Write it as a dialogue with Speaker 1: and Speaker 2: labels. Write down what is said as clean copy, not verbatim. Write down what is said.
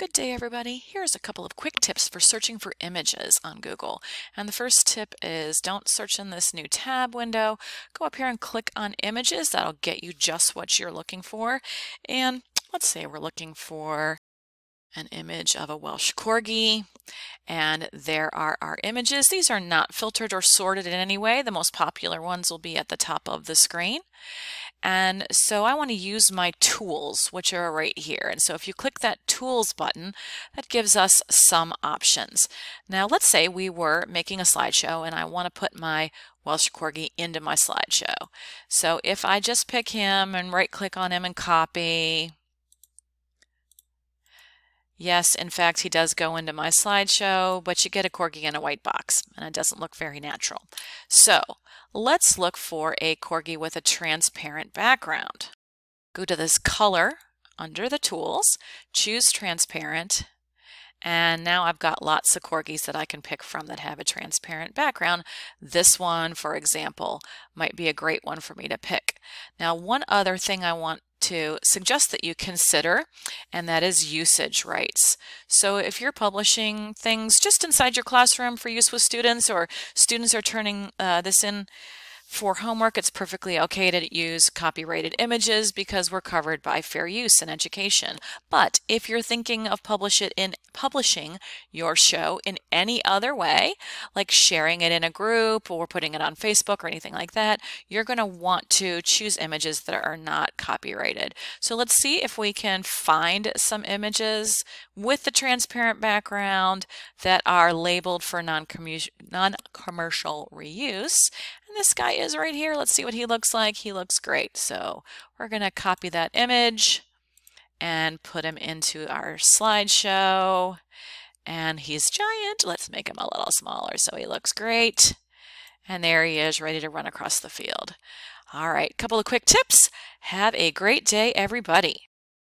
Speaker 1: Good day, everybody. Here's a couple of quick tips for searching for images on Google. And the first tip is don't search in this new tab window. Go up here and click on images. That'll get you just what you're looking for. And let's say we're looking for an image of a Welsh Corgi. And there are our images. These are not filtered or sorted in any way. The most popular ones will be at the top of the screen. And so I want to use my tools, which are right here. And so if you click that tools button, that gives us some options. Now let's say we were making a slideshow and I want to put my Welsh Corgi into my slideshow. So if I just pick him and right click on him and copy, yes, in fact, he does go into my slideshow, but you get a Corgi in a white box, and it doesn't look very natural. So let's look for a Corgi with a transparent background. Go to this color under the tools, choose transparent, and now I've got lots of Corgis that I can pick from that have a transparent background. This one, for example, might be a great one for me to pick. Now, one other thing I want to suggest that you consider, and that is usage rights. So if you're publishing things just inside your classroom for use with students, or students are turning this in for homework, it's perfectly okay to use copyrighted images because we're covered by fair use in education. But if you're thinking of publishing your show in any other way, like sharing it in a group or putting it on Facebook or anything like that, you're going to want to choose images that are not copyrighted. So let's see if we can find some images with the transparent background that are labeled for non-commercial reuse. And this guy is right here. Let's see what he looks like. He looks great. So we're going to copy that image and put him into our slideshow. And he's giant. Let's make him a little smaller so he looks great. And there he is, ready to run across the field. All right, a couple of quick tips. Have a great day, everybody.